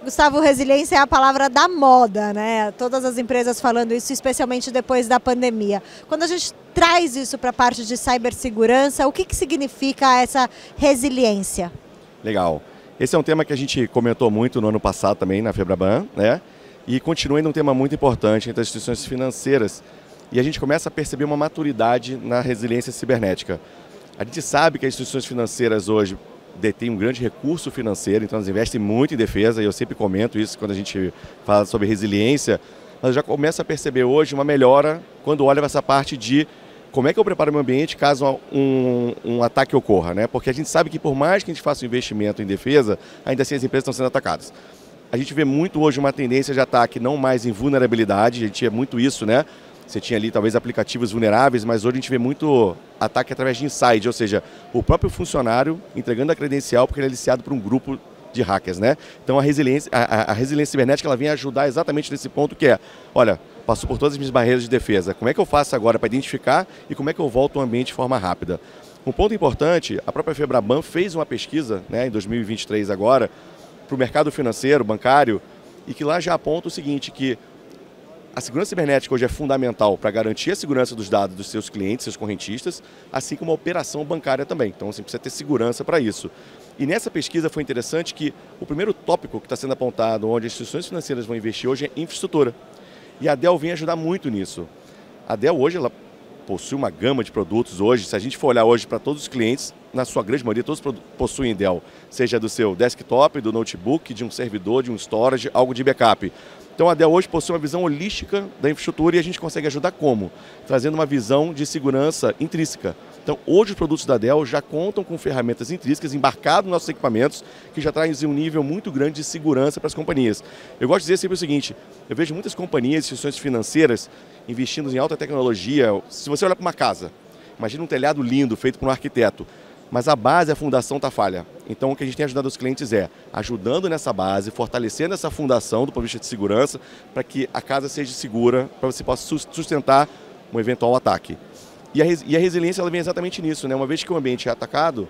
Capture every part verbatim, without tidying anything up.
Gustavo, resiliência é a palavra da moda, né? Todas as empresas falando isso, especialmente depois da pandemia. Quando a gente traz isso para a parte de cibersegurança, o que, que significa essa resiliência? Legal. Esse é um tema que a gente comentou muito no ano passado também na Febraban, né? E continua ainda um tema muito importante entre as instituições financeiras. E a gente começa a perceber uma maturidade na resiliência cibernética. A gente sabe que as instituições financeiras hoje detêm um grande recurso financeiro, então elas investem muito em defesa, e eu sempre comento isso quando a gente fala sobre resiliência, mas já começa a perceber hoje uma melhora quando olha para essa parte de como é que eu preparo o meu ambiente caso um, um ataque ocorra, né? Porque a gente sabe que por mais que a gente faça um investimento em defesa, ainda assim as empresas estão sendo atacadas. A gente vê muito hoje uma tendência de ataque não mais em vulnerabilidade, a gente vê muito isso, né? Você tinha ali talvez aplicativos vulneráveis, mas hoje a gente vê muito ataque através de inside, ou seja, o próprio funcionário entregando a credencial porque ele é aliciado por um grupo de hackers, né? Então a resiliência, a, a resiliência cibernética ela vem ajudar exatamente nesse ponto que é, olha, passou por todas as minhas barreiras de defesa, como é que eu faço agora para identificar e como é que eu volto ao ambiente de forma rápida? Um ponto importante, a própria Febraban fez uma pesquisa, né, em dois mil e vinte e três agora, para o mercado financeiro, bancário, e que lá já aponta o seguinte, que a segurança cibernética hoje é fundamental para garantir a segurança dos dados dos seus clientes, seus correntistas, assim como a operação bancária também. Então, você precisa ter segurança para isso. E nessa pesquisa foi interessante que o primeiro tópico que está sendo apontado, onde as instituições financeiras vão investir hoje, é infraestrutura. E a Dell vem ajudar muito nisso. A Dell hoje, ela possui uma gama de produtos hoje. Se a gente for olhar hoje para todos os clientes, na sua grande maioria, todos possuem Dell. Seja do seu desktop, do notebook, de um servidor, de um storage, algo de backup. Então a Dell hoje possui uma visão holística da infraestrutura e a gente consegue ajudar como? Trazendo uma visão de segurança intrínseca. Então hoje os produtos da Dell já contam com ferramentas intrínsecas embarcadas nos nossos equipamentos que já trazem um nível muito grande de segurança para as companhias. Eu gosto de dizer sempre o seguinte, eu vejo muitas companhias, instituições financeiras investindo em alta tecnologia. Se você olhar para uma casa, imagina um telhado lindo feito por um arquiteto, mas a base, a fundação está falha. Então o que a gente tem ajudado os clientes é ajudando nessa base, fortalecendo essa fundação do ponto de vista de segurança para que a casa seja segura, para você possa sustentar um eventual ataque. E a, e a resiliência ela vem exatamente nisso, né? Uma vez que o ambiente é atacado,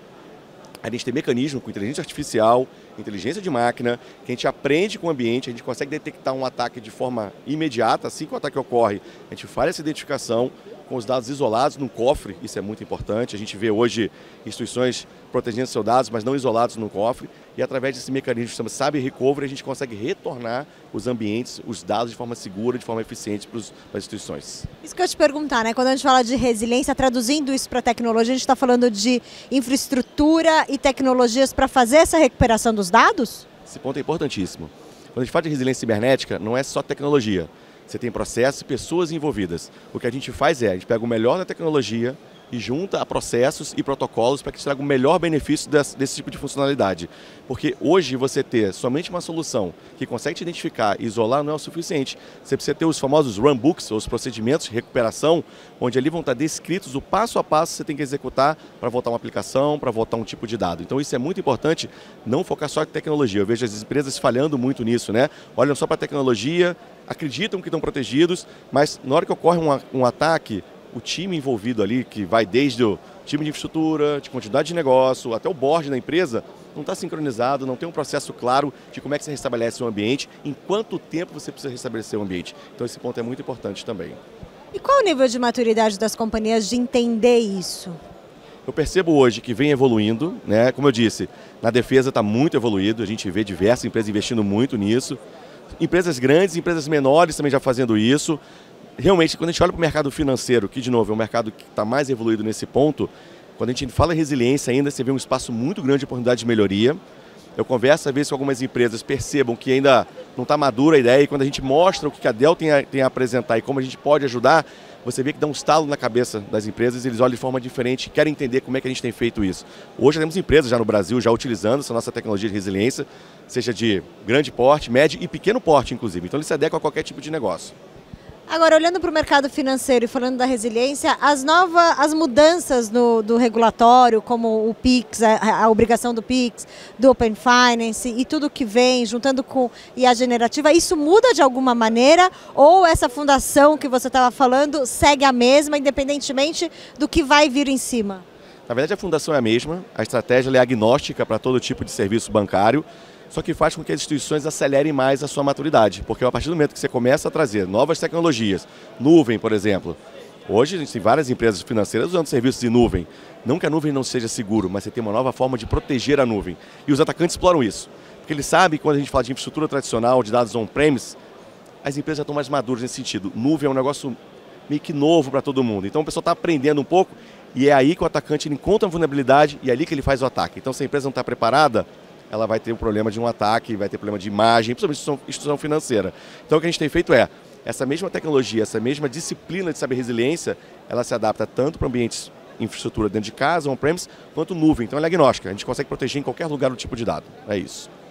a gente tem mecanismo com inteligência artificial, inteligência de máquina, que a gente aprende com o ambiente, a gente consegue detectar um ataque de forma imediata, assim que o ataque ocorre, a gente faz essa identificação com os dados isolados num cofre, isso é muito importante, a gente vê hoje instituições protegendo seus dados, mas não isolados no cofre, e através desse mecanismo que chama Cyber Recovery, a gente consegue retornar os ambientes, os dados de forma segura, de forma eficiente para, os, para as instituições. Isso que eu ia te perguntar, né? Quando a gente fala de resiliência, traduzindo isso para tecnologia, a gente está falando de infraestrutura e tecnologias para fazer essa recuperação dos dados? Esse ponto é importantíssimo. Quando a gente fala de resiliência cibernética, não é só tecnologia. Você tem processos e pessoas envolvidas. O que a gente faz é, a gente pega o melhor da tecnologia e junta a processos e protocolos para que traga o melhor benefício desse, desse tipo de funcionalidade. Porque hoje você ter somente uma solução que consegue te identificar e isolar não é o suficiente. Você precisa ter os famosos runbooks, ou os procedimentos de recuperação, onde ali vão estar descritos o passo a passo que você tem que executar para voltar uma aplicação, para voltar um tipo de dado. Então isso é muito importante, não focar só em tecnologia. Eu vejo as empresas falhando muito nisso, né? Olham só para a tecnologia, acreditam que estão protegidos, mas na hora que ocorre um, um ataque, o time envolvido ali, que vai desde o time de infraestrutura, de quantidade de negócio, até o board da empresa, não está sincronizado, não tem um processo claro de como é que você restabelece o ambiente, em quanto tempo você precisa restabelecer o ambiente. Então esse ponto é muito importante também. E qual o nível de maturidade das companhias de entender isso? Eu percebo hoje que vem evoluindo, né? Como eu disse, na defesa está muito evoluído, a gente vê diversas empresas investindo muito nisso. Empresas grandes, empresas menores também já fazendo isso. Realmente, quando a gente olha para o mercado financeiro, que de novo é um mercado que está mais evoluído nesse ponto, quando a gente fala em resiliência ainda, você vê um espaço muito grande de oportunidade de melhoria. Eu converso às vezes com algumas empresas, percebam que ainda não está madura a ideia, e quando a gente mostra o que a Dell tem a, tem a apresentar e como a gente pode ajudar, você vê que dá um estalo na cabeça das empresas e eles olham de forma diferente e querem entender como é que a gente tem feito isso. Hoje temos empresas já no Brasil, já utilizando essa nossa tecnologia de resiliência, seja de grande porte, médio e pequeno porte, inclusive. Então ele se adequa a qualquer tipo de negócio. Agora, olhando para o mercado financeiro e falando da resiliência, as novas, as mudanças no, do regulatório, como o Pix, a, a obrigação do Pix, do Open Finance e tudo que vem, juntando com I A generativa, isso muda de alguma maneira? Ou essa fundação que você estava falando segue a mesma, independentemente do que vai vir em cima? Na verdade, a fundação é a mesma, a estratégia é agnóstica para todo tipo de serviço bancário. só que faz com que as instituições acelerem mais a sua maturidade, porque a partir do momento que você começa a trazer novas tecnologias, nuvem, por exemplo, hoje a gente tem várias empresas financeiras usando serviços de nuvem. Não que a nuvem não seja seguro, mas você tem uma nova forma de proteger a nuvem. E os atacantes exploram isso, porque eles sabem que quando a gente fala de infraestrutura tradicional, de dados on-premise, as empresas já estão mais maduras nesse sentido. Nuvem é um negócio meio que novo para todo mundo. Então o pessoal está aprendendo um pouco e é aí que o atacante ele encontra uma vulnerabilidade e é ali que ele faz o ataque. Então se a empresa não está preparada, ela vai ter um problema de um ataque, vai ter problema de imagem, principalmente instituição, instituição financeira. Então o que a gente tem feito é, essa mesma tecnologia, essa mesma disciplina de saber resiliência, ela se adapta tanto para ambientes infraestrutura dentro de casa, on-premise, quanto nuvem. Então ela é agnóstica, a gente consegue proteger em qualquer lugar o tipo de dado. É isso.